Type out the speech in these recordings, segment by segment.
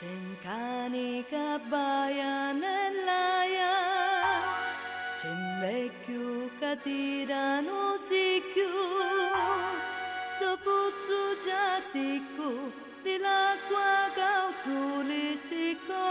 Cani cabbaia nell'aia, c'è un vecchio che tirano sicchio, dopo già sicco, di l'acqua causuli sicco.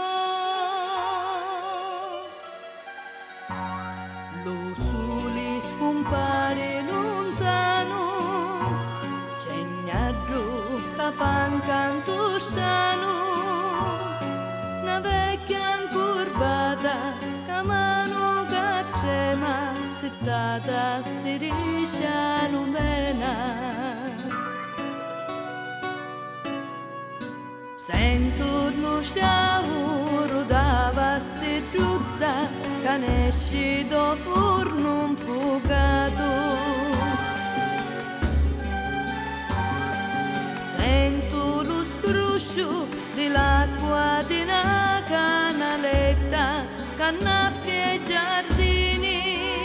Lo sole scompare lontano, c'è un gnarro che fa un canto sano. Una vecchia incurvata, che mano che trema, settata si riesce a lumena. Sento lo sciauro da vasteduzza, che ne esce da forno un fuocato. Sento lo scruscio dell'acqua di una canaletta che annaffia i giardini,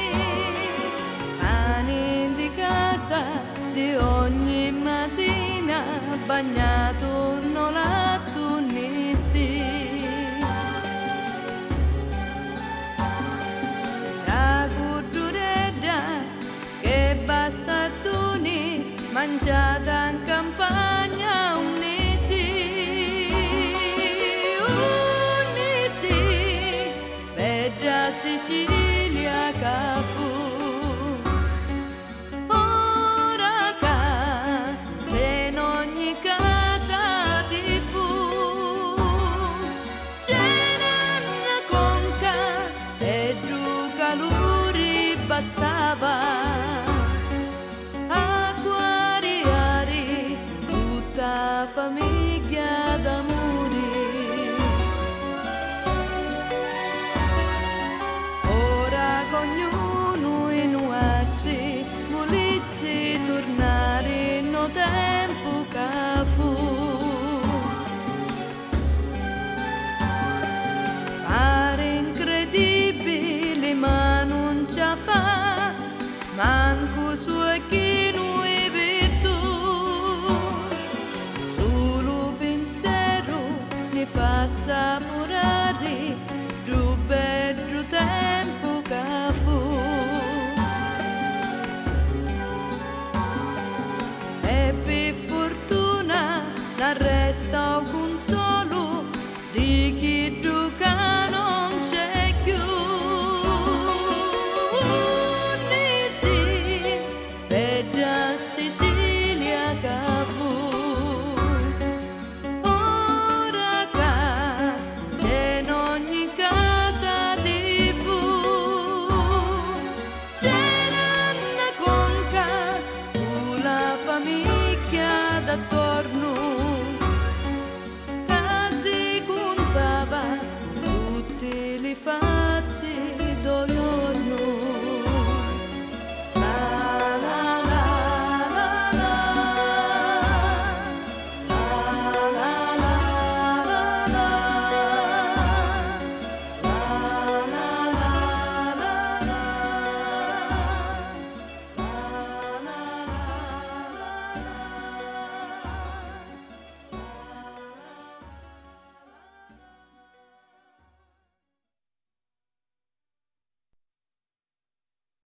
cani di casa di ogni mattina bagnato non la tunnissi. La culturetta che bastardoni mangiata in campagna Sicilia che fu, ora che in ogni casa ti fu, c'era una conca e due calori bastava a guariare tutta famiglia d'amore. Ognuno in uacci volesse tornare no tempo che fu. Pare incredibile ma non ce la fa, manco su chi noi virtù. Solo pensiero ne fa assaporare